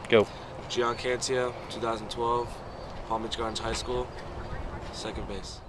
Go. Cancio, 2012, Palm Beach Gardens High School, second base.